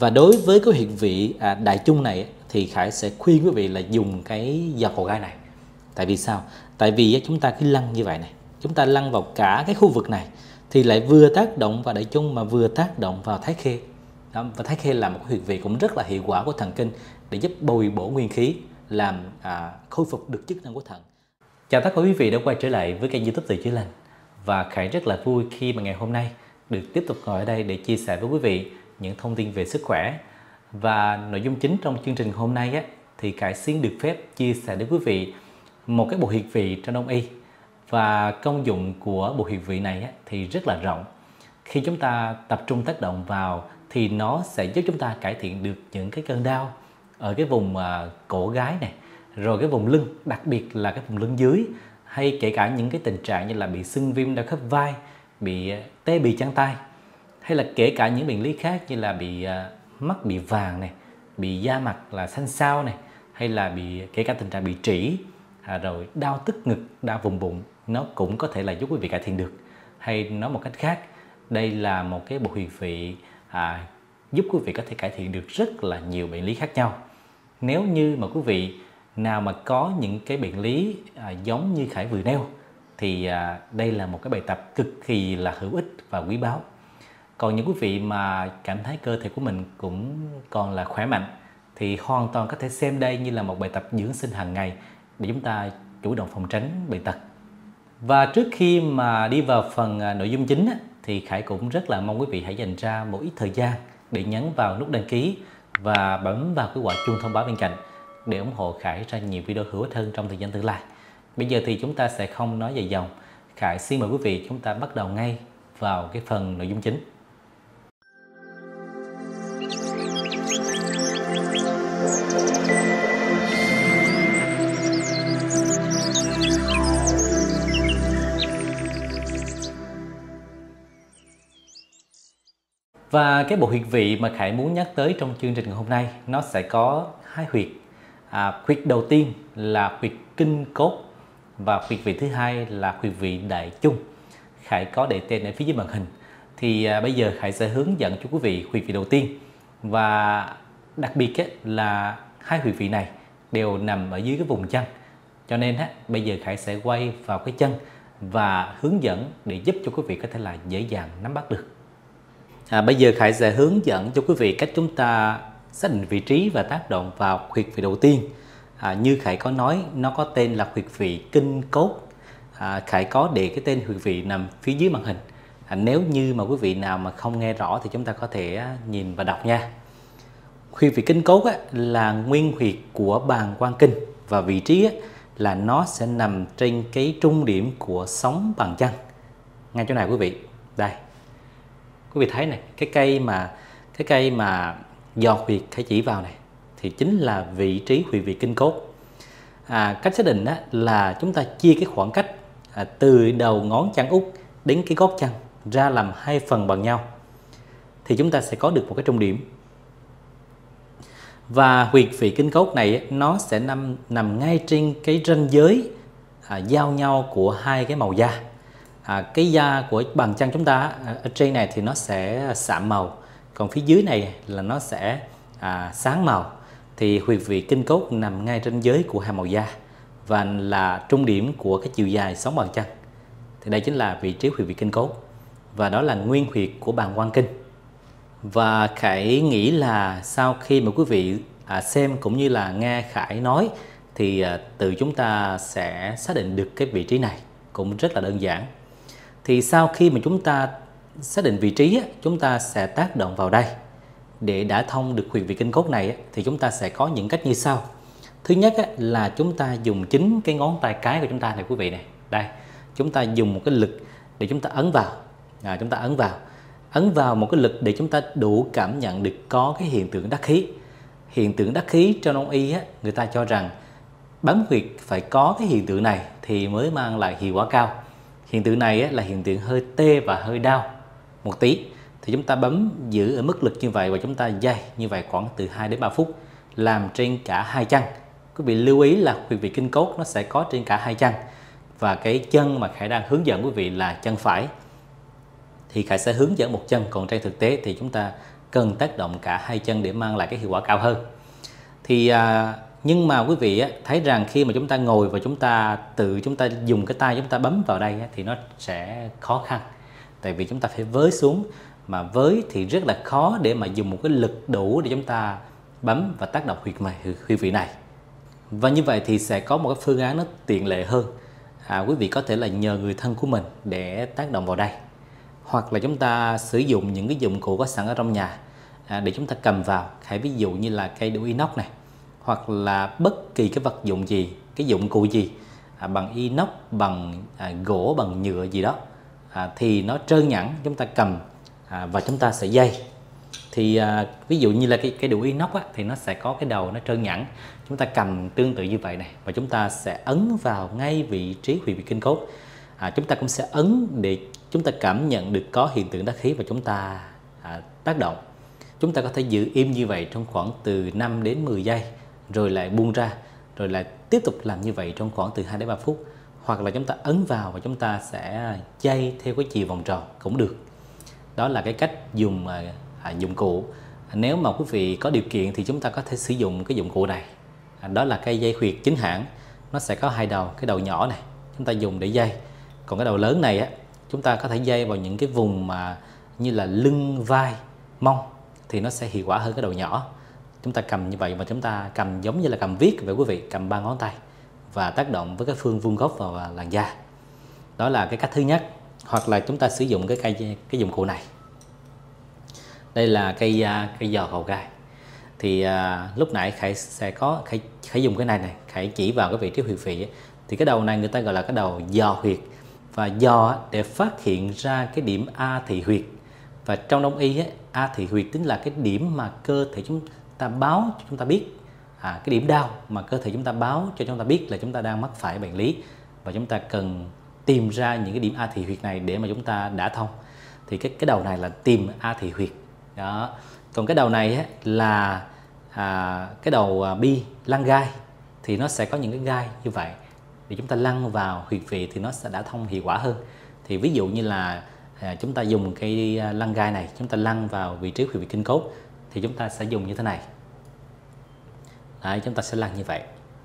Và đối với cái huyệt vị đại chung này thì Khải sẽ khuyên quý vị là dùng cái giò cổ gai này. Tại vì sao? Tại vì chúng ta cứ lăn như vậy này, chúng ta lăn vào cả cái khu vực này thì lại vừa tác động vào đại chung mà vừa tác động vào thái khê. Đó, và thái khê là một huyệt vị cũng rất là hiệu quả của thần kinh để giúp bồi bổ nguyên khí, làm khôi phục được chức năng của thận. Chào tất cả quý vị đã quay trở lại với kênh YouTube Từ Chữa Lành. Và Khải rất là vui khi mà ngày hôm nay được tiếp tục ngồi ở đây để chia sẻ với quý vị những thông tin về sức khỏe. Và nội dung chính trong chương trình hôm nay thì Khải xin được phép chia sẻ với quý vị một cái bộ huyệt vị trong Đông y. Và công dụng của bộ huyệt vị này thì rất là rộng. Khi chúng ta tập trung tác động vào thì nó sẽ giúp chúng ta cải thiện được những cái cơn đau ở cái vùng cổ gáy này, rồi cái vùng lưng, đặc biệt là cái vùng lưng dưới, hay kể cả những cái tình trạng như là bị sưng viêm đau khớp vai, bị tê bì chân tay, hay là kể cả những bệnh lý khác như là bị mắt bị vàng này, bị da mặt là xanh xao này, hay là kể cả tình trạng bị trĩ, rồi đau tức ngực, đau vùng bụng, nó cũng có thể là giúp quý vị cải thiện được. Hay nói một cách khác, đây là một cái bộ huyệt vị giúp quý vị có thể cải thiện được rất là nhiều bệnh lý khác nhau. Nếu như mà quý vị nào mà có những cái bệnh lý giống như Khải vừa nêu thì đây là một cái bài tập cực kỳ là hữu ích và quý báu. Còn những quý vị mà cảm thấy cơ thể của mình cũng còn là khỏe mạnh thì hoàn toàn có thể xem đây như là một bài tập dưỡng sinh hàng ngày để chúng ta chủ động phòng tránh bệnh tật. Và trước khi mà đi vào phần nội dung chính thì Khải cũng rất là mong quý vị hãy dành ra một ít thời gian để nhấn vào nút đăng ký và bấm vào cái quả chuông thông báo bên cạnh để ủng hộ Khải ra nhiều video hữu ích hơn trong thời gian tương lai. Bây giờ thì chúng ta sẽ không nói dài dòng. Khải xin mời quý vị chúng ta bắt đầu ngay vào cái phần nội dung chính. Và cái bộ huyệt vị mà Khải muốn nhắc tới trong chương trình ngày hôm nay nó sẽ có hai huyệt. Huyệt đầu tiên là huyệt kinh cốt và huyệt vị thứ hai là huyệt vị đại chung. Khải có để tên ở phía dưới màn hình. Thì bây giờ Khải sẽ hướng dẫn cho quý vị huyệt vị đầu tiên. Và đặc biệt là hai huyệt vị này đều nằm ở dưới cái vùng chân. Cho nên bây giờ Khải sẽ quay vào cái chân và hướng dẫn để giúp cho quý vị có thể là dễ dàng nắm bắt được. Bây giờ Khải sẽ hướng dẫn cho quý vị cách chúng ta xác định vị trí và tác động vào huyệt vị đầu tiên. Như Khải có nói, nó có tên là huyệt vị kinh cốt. Khải có để cái tên huyệt vị nằm phía dưới màn hình. Nếu như mà quý vị nào mà không nghe rõ thì chúng ta có thể nhìn và đọc nha. Huyệt vị kinh cốt là nguyên huyệt của bàng quang kinh và vị trí là nó sẽ nằm trên cái trung điểm của sống bàn chân. Ngay chỗ này quý vị, đây. Quý vị thấy này, cái cây mà giò huyệt Khải chỉ vào này thì chính là vị trí huyệt vị kinh cốt. Cách xác định là chúng ta chia cái khoảng cách từ đầu ngón chân út đến cái gót chân ra làm hai phần bằng nhau thì chúng ta sẽ có được một cái trung điểm. Và huyệt vị kinh cốt này nó sẽ nằm ngay trên cái ranh giới giao nhau của hai cái màu da. Cái da của bàn chân chúng ta ở trên này thì nó sẽ sạm màu, còn phía dưới này là nó sẽ sáng màu. Thì huyệt vị kinh cốt nằm ngay trên giới của hai màu da và là trung điểm của cái chiều dài sống bàn chân. Thì đây chính là vị trí huyệt vị kinh cốt và đó là nguyên huyệt của bàng quang kinh. Và Khải nghĩ là sau khi mà quý vị xem cũng như là nghe Khải nói thì từ chúng ta sẽ xác định được cái vị trí này cũng rất là đơn giản. Thì sau khi mà chúng ta xác định vị trí, chúng ta sẽ tác động vào đây. Để đã thông được huyệt vị kinh cốt này thì chúng ta sẽ có những cách như sau. Thứ nhất là chúng ta dùng chính cái ngón tay cái của chúng ta này quý vị này. Đây, chúng ta dùng một cái lực để chúng ta ấn vào. Chúng ta ấn vào một cái lực để chúng ta đủ cảm nhận được có cái hiện tượng đắc khí. Hiện tượng đắc khí trong Đông y người ta cho rằng bấm huyệt phải có cái hiện tượng này thì mới mang lại hiệu quả cao. Hiện tượng này là hiện tượng hơi tê và hơi đau một tí. Thì chúng ta bấm giữ ở mức lực như vậy và chúng ta dây như vậy khoảng từ 2 đến 3 phút làm trên cả hai chân. Quý vị lưu ý là huyệt vị kinh cốt nó sẽ có trên cả hai chân. Và cái chân mà Khải đang hướng dẫn quý vị là chân phải. Thì Khải sẽ hướng dẫn một chân, còn trên thực tế thì chúng ta cần tác động cả hai chân để mang lại cái hiệu quả cao hơn. Thì nhưng mà quý vị thấy rằng khi mà chúng ta ngồi và chúng ta dùng cái tay chúng ta bấm vào đây thì nó sẽ khó khăn, tại vì chúng ta phải với xuống, mà với thì rất là khó để mà dùng một cái lực đủ để chúng ta bấm và tác động huyệt vị này. Và như vậy thì sẽ có một cái phương án nó tiện lợi hơn. Quý vị có thể là nhờ người thân của mình để tác động vào đây, hoặc là chúng ta sử dụng những cái dụng cụ có sẵn ở trong nhà để chúng ta cầm vào. Hãy ví dụ như là cây đũa inox này, hoặc là bất kỳ cái vật dụng gì, cái dụng cụ gì bằng inox, bằng gỗ, bằng nhựa gì đó thì nó trơn nhẵn, chúng ta cầm và chúng ta sẽ day. Thì ví dụ như là cái đũa inox thì nó sẽ có cái đầu nó trơn nhẵn, chúng ta cầm tương tự như vậy này, và chúng ta sẽ ấn vào ngay vị trí huyệt vị kinh cốt. Chúng ta cũng sẽ ấn để chúng ta cảm nhận được có hiện tượng đắc khí và chúng ta tác động. Chúng ta có thể giữ im như vậy trong khoảng từ 5 đến 10 giây, rồi lại buông ra, rồi lại tiếp tục làm như vậy trong khoảng từ 2 đến 3 phút. Hoặc là chúng ta ấn vào và chúng ta sẽ day theo cái chiều vòng tròn cũng được. Đó là cái cách dùng dụng cụ. Nếu mà quý vị có điều kiện thì chúng ta có thể sử dụng cái dụng cụ này. Đó là cây dây huyệt chính hãng, nó sẽ có hai đầu. Cái đầu nhỏ này chúng ta dùng để dây, còn cái đầu lớn này chúng ta có thể dây vào những cái vùng mà như là lưng, vai, mông thì nó sẽ hiệu quả hơn cái đầu nhỏ. Chúng ta cầm như vậy mà chúng ta cầm giống như là cầm viết vậy quý vị, cầm 3 ngón tay và tác động với cái phương vuông góc vào làn da. Đó là cái cách thứ nhất. Hoặc là chúng ta sử dụng cái dụng cụ này. Đây là cây giò cầu gai. Thì lúc nãy Khải dùng cái này Khải chỉ vào cái vị trí huyệt vị. Thì cái đầu này người ta gọi là cái đầu giò huyệt, và giò để phát hiện ra cái điểm A thị huyệt. Và trong đông y A thị huyệt tính là cái điểm mà cơ thể chúng ta báo cho chúng ta biết, cái điểm đau mà cơ thể chúng ta báo cho chúng ta biết là chúng ta đang mắc phải bệnh lý, và chúng ta cần tìm ra những cái điểm A thị huyệt này để mà chúng ta đả thông. Thì cái đầu này là tìm A thị huyệt đó. Còn cái đầu này là cái đầu bi lăn gai, thì nó sẽ có những cái gai như vậy thì chúng ta lăn vào huyệt vị thì nó sẽ đả thông hiệu quả hơn. Thì ví dụ như là chúng ta dùng cây lăn gai này, chúng ta lăn vào vị trí huyệt vị kinh cốt thì chúng ta sẽ dùng như thế này. Đấy, chúng ta sẽ lăn như vậy.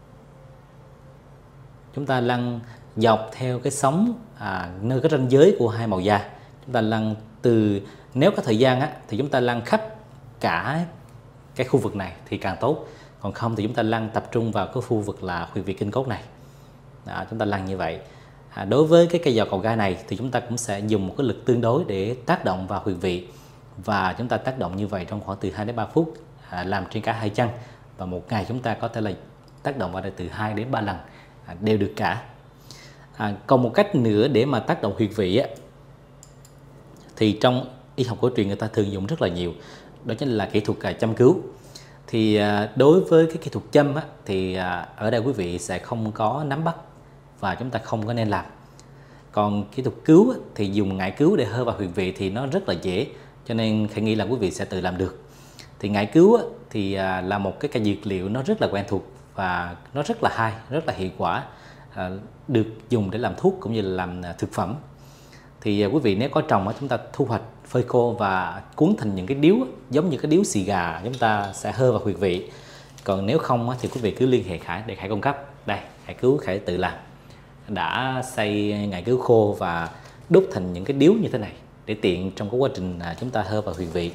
Chúng ta lăn dọc theo cái sóng nơi cái ranh giới của hai màu da. Chúng ta lăn nếu có thời gian thì chúng ta lăn khắp cả cái khu vực này thì càng tốt. Còn không thì chúng ta lăn tập trung vào cái khu vực là huyệt vị kinh cốt này. Đó, chúng ta lăn như vậy. Đối với cái cây giò cầu gai này thì chúng ta cũng sẽ dùng một cái lực tương đối để tác động vào huyệt vị, và chúng ta tác động như vậy trong khoảng từ 2 đến 3 phút, làm trên cả hai chân, và một ngày chúng ta có thể là tác động vào đây từ 2 đến 3 lần đều được cả. Còn một cách nữa để mà tác động huyệt vị thì trong y học cổ truyền người ta thường dùng rất là nhiều, đó chính là kỹ thuật châm cứu. Thì đối với cái kỹ thuật châm thì ở đây quý vị sẽ không có nắm bắt và chúng ta không có nên làm. Còn kỹ thuật cứu thì dùng ngải cứu để hơ vào huyệt vị thì nó rất là dễ, cho nên Khải nghĩ là quý vị sẽ tự làm được. Thì ngải cứu thì là một cái cây dược liệu nó rất là quen thuộc và nó rất là hay, rất là hiệu quả, được dùng để làm thuốc cũng như là làm thực phẩm. Thì quý vị nếu có trồng chúng ta thu hoạch, phơi khô và cuốn thành những cái điếu giống như cái điếu xì gà, chúng ta sẽ hơ vào huyệt vị. Còn nếu không thì quý vị cứ liên hệ Khải để Khải cung cấp. Đây, Khải tự làm, đã xay ngải cứu khô và đúc thành những cái điếu như thế này để tiện trong cái quá trình chúng ta hơ vào huyệt vị.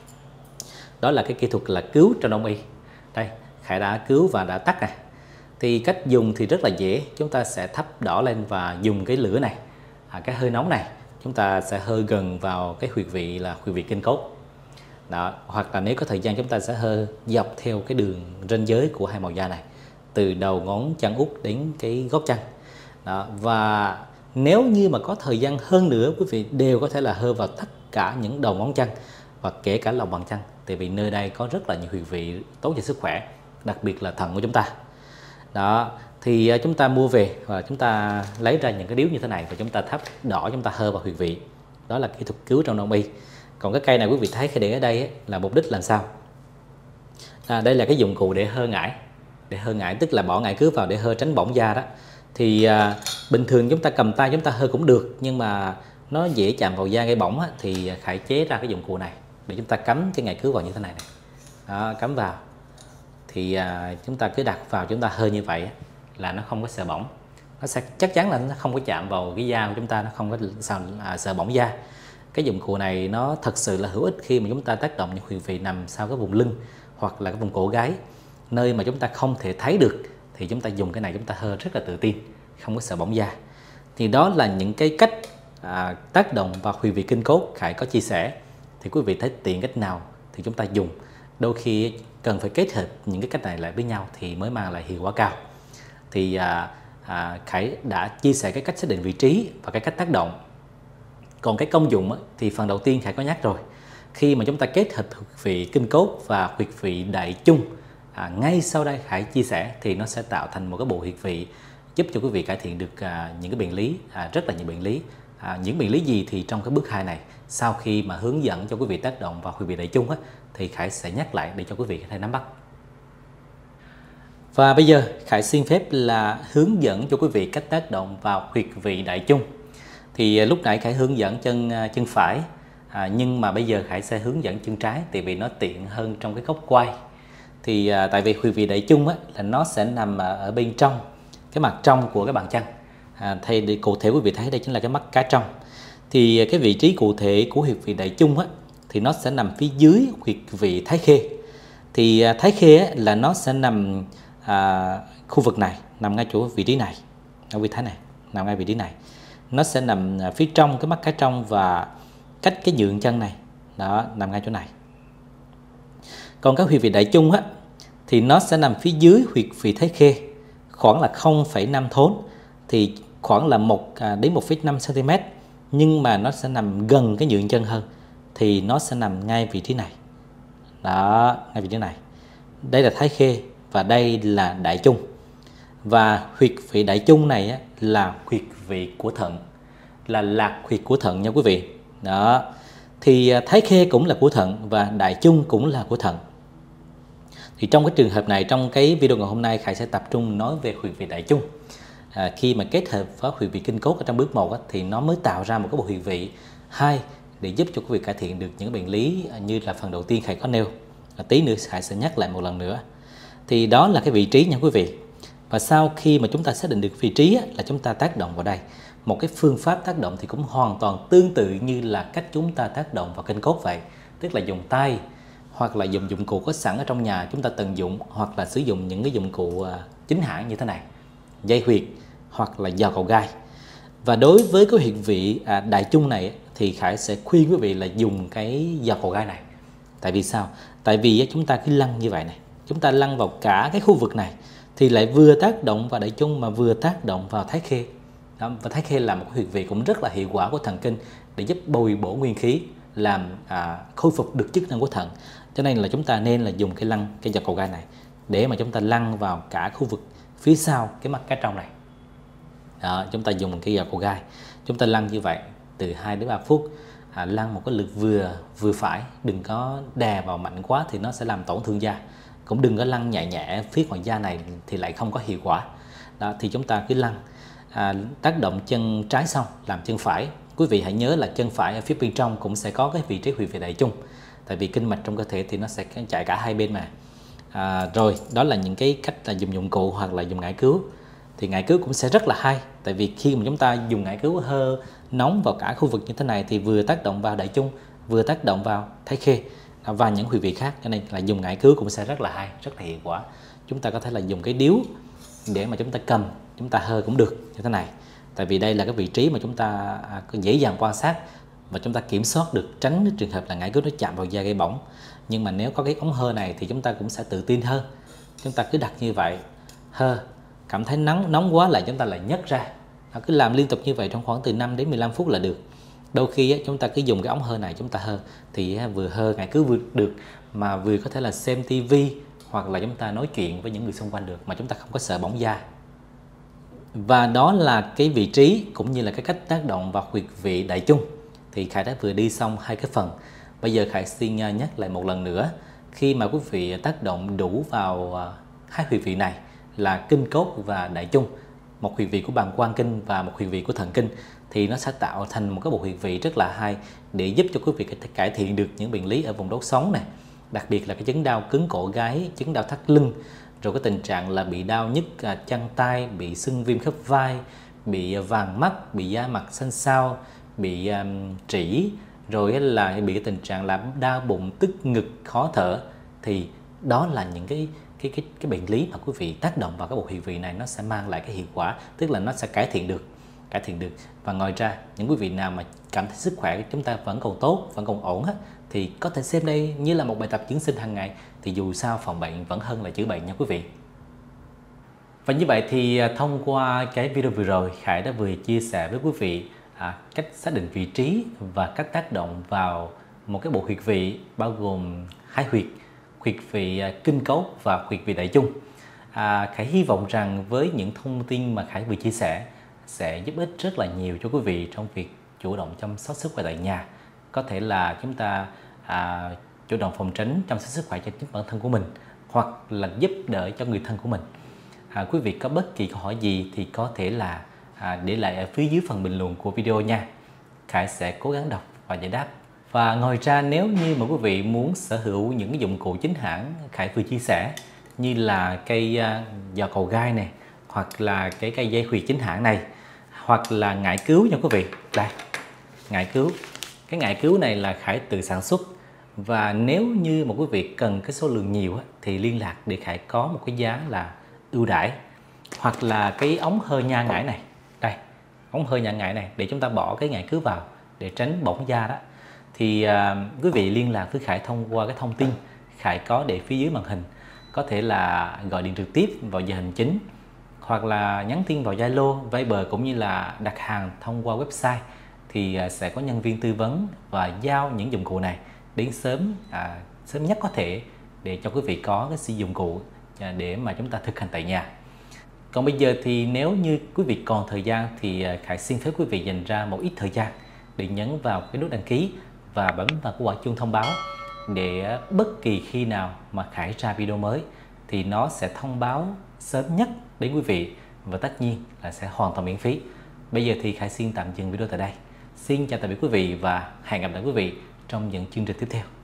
Đó là cái kỹ thuật là cứu trong đông y. Đây, Khải đã cứu và đã tắt này. Thì cách dùng thì rất là dễ. Chúng ta sẽ thắp đỏ lên và dùng cái lửa này, cái hơi nóng này, chúng ta sẽ hơi gần vào cái huyệt vị là huyệt vị kinh cốt. Đó, hoặc là nếu có thời gian chúng ta sẽ hơi dọc theo cái đường ranh giới của hai màu da này, từ đầu ngón chân út đến cái gót chân. Đó, và nếu như mà có thời gian hơn nữa, quý vị đều có thể là hơ vào tất cả những đầu ngón chân và kể cả lòng bàn chân, tại vì nơi đây có rất là nhiều huyệt vị tốt cho sức khỏe, đặc biệt là thận của chúng ta. Đó, thì chúng ta mua về và chúng ta lấy ra những cái điếu như thế này và chúng ta thắp đỏ, chúng ta hơ vào huyệt vị. Đó là kỹ thuật cứu trong đông y. Còn cái cây này quý vị thấy khi để ở đây là mục đích làm sao? Đây là cái dụng cụ để hơ ngải. Để hơ ngải tức là bỏ ngải cứu vào để hơ tránh bỏng da đó. Thì bình thường chúng ta cầm tay chúng ta hơ cũng được, nhưng mà nó dễ chạm vào da gây bỏng thì Khải chế ra cái dụng cụ này để chúng ta cắm cái ngải cứu vào như thế này này. Đó, cắm vào thì chúng ta cứ đặt vào, chúng ta hơi như vậy là nó không có sợ bỏng. Nó sẽ chắc chắn là nó không có chạm vào cái da của chúng ta, nó không có sợ bỏng da. Cái dụng cụ này nó thật sự là hữu ích khi mà chúng ta tác động những huyệt vị nằm sau cái vùng lưng hoặc là cái vùng cổ gáy, nơi mà chúng ta không thể thấy được, thì chúng ta dùng cái này chúng ta hơi rất là tự tin, không có sợ bỏng da. Thì đó là những cái cách tác động vào huyệt vị kinh cốt Khải có chia sẻ. Thì quý vị thấy tiện cách nào thì chúng ta dùng. Đôi khi cần phải kết hợp những cái cách này lại với nhau thì mới mang lại hiệu quả cao. Thì Khải đã chia sẻ cái cách xác định vị trí và cái cách tác động. Còn cái công dụng thì phần đầu tiên Khải có nhắc rồi. Khi mà chúng ta kết hợp huyệt vị kinh cốt và huyệt vị đại chung, ngay sau đây Khải chia sẻ, thì nó sẽ tạo thành một cái bộ huyệt vị giúp cho quý vị cải thiện được những cái bệnh lý, rất là nhiều bệnh lý. Những bệnh lý gì thì trong cái bước 2 này, sau khi mà hướng dẫn cho quý vị tác động vào huyệt vị đại chung thì Khải sẽ nhắc lại để cho quý vị có thể nắm bắt. Và bây giờ Khải xin phép là hướng dẫn cho quý vị cách tác động vào huyệt vị đại chung. Thì lúc nãy Khải hướng dẫn chân phải, nhưng mà bây giờ Khải sẽ hướng dẫn chân trái, tại vì nó tiện hơn trong cái góc quay. Thì tại vì huyệt vị đại chung là nó sẽ nằm ở bên trong, cái mặt trong của cái bàn chân. Thì cụ thể quý vị thấy đây chính là cái mắt cá trong. Thì cái vị trí cụ thể của huyệt vị đại chung thì nó sẽ nằm phía dưới huyệt vị thái khê. Thì thái khê là nó sẽ nằm khu vực này, nằm ngay chỗ vị trí này, ở vị thái này, nằm ngay vị trí này. Nó sẽ nằm phía trong cái mắt cá trong và cách cái nhượng chân này, đó, nằm ngay chỗ này. Còn cái huyệt vị đại chung thì nó sẽ nằm phía dưới huyệt vị thái khê, khoảng là 0,5 thốn, thì khoảng là 1 đến 1,5 cm, nhưng mà nó sẽ nằm gần cái nhượng chân hơn, thì nó sẽ nằm ngay vị trí này. Đó, ngay vị trí này. Đây là thái khê và đây là đại chung. Và huyệt vị đại chung này là huyệt vị của thận, là lạc huyệt của thận nha quý vị. Đó. Thì thái khê cũng là của thận và đại chung cũng là của thận. Thì trong cái trường hợp này, trong cái video ngày hôm nay Khải sẽ tập trung nói về huyệt vị đại chung. Khi mà kết hợp với huyệt vị kinh cốt ở trong bước 1 thì nó mới tạo ra một cái bộ huyệt vị 2 để giúp cho quý vị cải thiện được những bệnh lý như là phần đầu tiên Khải có nêu. Tí nữa Khải sẽ nhắc lại một lần nữa. Thì đó là cái vị trí nha quý vị. Và sau khi mà chúng ta xác định được vị trí là chúng ta tác động vào đây. Một cái phương pháp tác động thì cũng hoàn toàn tương tự như là cách chúng ta tác động vào kinh cốt vậy. Tức là dùng tay hoặc là dùng dụng cụ có sẵn ở trong nhà chúng ta tận dụng, hoặc là sử dụng những cái dụng cụ chính hãng như thế này, dây huyệt hoặc là dò cầu gai. Và đối với cái huyệt vị đại chung này thì Khải sẽ khuyên quý vị là dùng cái dò cầu gai này. Tại vì sao? Tại vì chúng ta cứ lăn như vậy này, chúng ta lăn vào cả cái khu vực này thì lại vừa tác động vào đại chung mà vừa tác động vào thái khê. Đó, và thái khê là một huyệt vị cũng rất là hiệu quả của thần kinh để giúp bồi bổ nguyên khí, làm khôi phục được chức năng của thận. Cho nên là chúng ta nên là dùng cái dò cầu gai này để mà chúng ta lăn vào cả khu vực phía sau cái mắt cá trong này. Đó, chúng ta dùng cái dò cầu gai, chúng ta lăn như vậy từ 2 đến 3 phút, lăn một cái lực vừa phải, đừng có đè vào mạnh quá thì nó sẽ làm tổn thương da. Cũng đừng có lăn nhẹ nhẹ phía ngoài da này thì lại không có hiệu quả. Đó, thì chúng ta cứ lăn, tác động chân trái xong làm chân phải. Quý vị hãy nhớ là chân phải ở phía bên trong cũng sẽ có cái vị trí huyệt vị đại chung, tại vì kinh mạch trong cơ thể thì nó sẽ chạy cả hai bên mà. Rồi đó là những cái cách là dùng dụng cụ hoặc là dùng ngải cứu. Thì ngải cứu cũng sẽ rất là hay, tại vì khi mà chúng ta dùng ngải cứu hơi nóng vào cả khu vực như thế này thì vừa tác động vào đại chung, vừa tác động vào thái khê và những huyệt vị khác, cho nên là dùng ngải cứu cũng sẽ rất là hay, rất là hiệu quả. Chúng ta có thể là dùng cái điếu để mà chúng ta cầm, chúng ta hơi cũng được như thế này, tại vì đây là cái vị trí mà chúng ta dễ dàng quan sát và chúng ta kiểm soát được, tránh cái trường hợp là ngải cứu nó chạm vào da gây bỏng. Nhưng mà nếu có cái ống hơi này thì chúng ta cũng sẽ tự tin hơn. Chúng ta cứ đặt như vậy, hơi cảm thấy nóng quá lại chúng ta lại nhấc ra. Cứ làm liên tục như vậy trong khoảng từ 5 đến 15 phút là được. Đôi khi chúng ta cứ dùng cái ống hơi này chúng ta hơi thì vừa hơi ngải cứu vừa được, mà vừa có thể là xem tivi hoặc là chúng ta nói chuyện với những người xung quanh được mà chúng ta không có sợ bỏng da. Và đó là cái vị trí cũng như là cái cách tác động vào huyệt vị đại chung. Thì Khải đã vừa đi xong hai cái phần. Bây giờ Khải xin nhắc lại một lần nữa. Khi mà quý vị tác động đủ vào hai huyệt vị này là kinh cốt và đại chung, một huyệt vị của bàng quang kinh và một huyệt vị của thần kinh, thì nó sẽ tạo thành một cái bộ huyệt vị rất là hay để giúp cho quý vị có thể cải thiện được những bệnh lý ở vùng đốt sống này, đặc biệt là cái chứng đau cứng cổ gáy, chứng đau thắt lưng, rồi cái tình trạng là bị đau nhức chân tay, bị sưng viêm khớp vai, bị vàng mắt, bị da mặt xanh xao, bị trĩ, rồi là bị cái tình trạng là đau bụng, tức ngực, khó thở. Thì đó là những cái bệnh lý mà quý vị tác động vào cái bộ huyệt vị này, nó sẽ mang lại cái hiệu quả, tức là nó sẽ cải thiện được. Và ngoài ra, những quý vị nào mà cảm thấy sức khỏe của chúng ta vẫn còn tốt, vẫn còn ổn á, thì có thể xem đây như là một bài tập dưỡng sinh hàng ngày. Thì dù sao phòng bệnh vẫn hơn là chữa bệnh nha quý vị. Và như vậy thì thông qua cái video vừa rồi, Khải đã vừa chia sẻ với quý vị cách xác định vị trí và cách tác động vào một cái bộ huyệt vị, bao gồm 2 huyệt vị kinh cấu và huyệt vị đại chung. Khải hy vọng rằng với những thông tin mà Khải vừa chia sẻ sẽ giúp ích rất là nhiều cho quý vị trong việc chủ động chăm sóc sức khỏe tại nhà. Có thể là chúng ta chủ động phòng tránh chăm sóc sức khỏe cho chính bản thân của mình, hoặc là giúp đỡ cho người thân của mình. Quý vị có bất kỳ câu hỏi gì thì có thể là để lại ở phía dưới phần bình luận của video nha. Khải sẽ cố gắng đọc và giải đáp. Và ngoài ra, nếu như mà quý vị muốn sở hữu những cái dụng cụ chính hãng Khải vừa chia sẻ, như là cây giò cầu gai này, hoặc là cái cây dây huyệt chính hãng này, hoặc là ngải cứu nha quý vị. Đây, ngải cứu. Cái ngải cứu này là Khải tự sản xuất. Và nếu như mà quý vị cần cái số lượng nhiều thì liên lạc để Khải có một cái giá là ưu đãi. Hoặc là cái ống hơi nha ngải này. Đây, ống hơi nha ngải này để chúng ta bỏ cái ngải cứu vào để tránh bỏng da đó. Thì quý vị liên lạc với Khải thông qua cái thông tin Khải có để phía dưới màn hình. Có thể là gọi điện trực tiếp vào giờ hành chính, hoặc là nhắn tin vào Zalo, Viber, cũng như là đặt hàng thông qua website. Thì sẽ có nhân viên tư vấn và giao những dụng cụ này đến sớm nhất có thể, để cho quý vị có cái sử dụng cụ để mà chúng ta thực hành tại nhà. Còn bây giờ thì nếu như quý vị còn thời gian thì Khải xin phép quý vị dành ra một ít thời gian để nhấn vào cái nút đăng ký và bấm vào cái quả chuông thông báo, để bất kỳ khi nào mà Khải ra video mới thì nó sẽ thông báo sớm nhất đến quý vị, và tất nhiên là sẽ hoàn toàn miễn phí. Bây giờ thì Khải xin tạm dừng video tại đây. Xin chào tạm biệt quý vị và hẹn gặp lại quý vị trong những chương trình tiếp theo.